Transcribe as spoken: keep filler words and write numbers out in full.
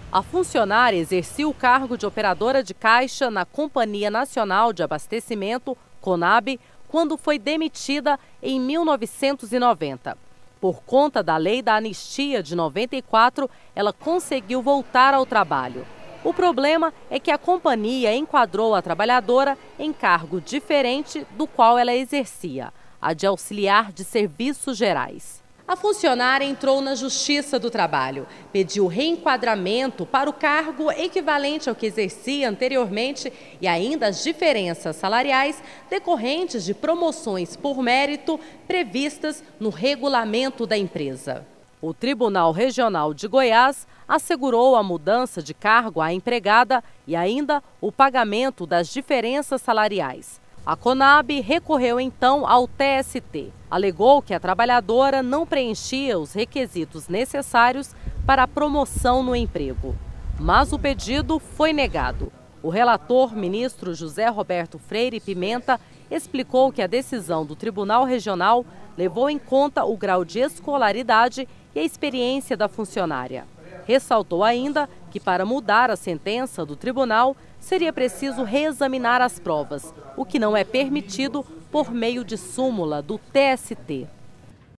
A funcionária exercia o cargo de operadora de caixa na Companhia Nacional de Abastecimento, CONAB, quando foi demitida em mil novecentos e noventa. Por conta da Lei da Anistia de noventa e quatro, ela conseguiu voltar ao trabalho. O problema é que a companhia enquadrou a trabalhadora em cargo diferente do qual ela exercia, a de auxiliar de serviços gerais. A funcionária entrou na Justiça do Trabalho, pediu reenquadramento para o cargo equivalente ao que exercia anteriormente e ainda as diferenças salariais decorrentes de promoções por mérito previstas no regulamento da empresa. O Tribunal Regional de Goiás assegurou a mudança de cargo à empregada e ainda o pagamento das diferenças salariais. A CONAB recorreu então ao T S T. Alegou que a trabalhadora não preenchia os requisitos necessários para a promoção no emprego. Mas o pedido foi negado. O relator, ministro José Roberto Freire Pimenta, explicou que a decisão do Tribunal Regional levou em conta o grau de escolaridade e a experiência da funcionária. Ressaltou ainda que, para mudar a sentença do tribunal, seria preciso reexaminar as provas, o que não é permitido por meio de súmula do T S T.